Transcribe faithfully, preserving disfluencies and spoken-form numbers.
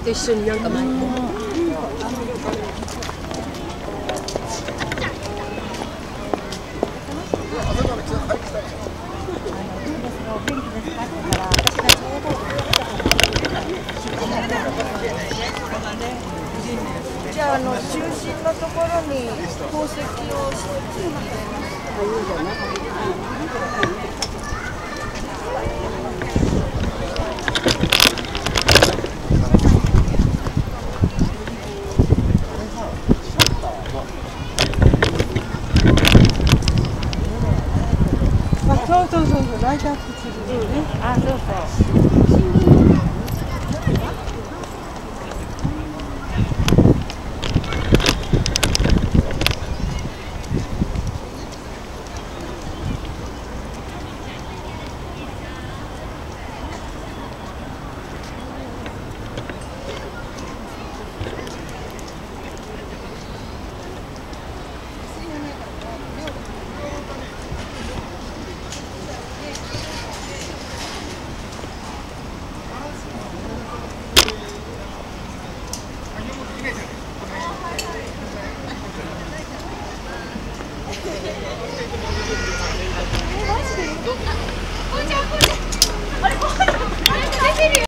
と一緒になんか巻いて。 じゃあ、あの中心のところに宝石を一つ入れます。あ、いいんじゃない？あ、そうそうそうそう、ライトアップするね。あ、そうそう。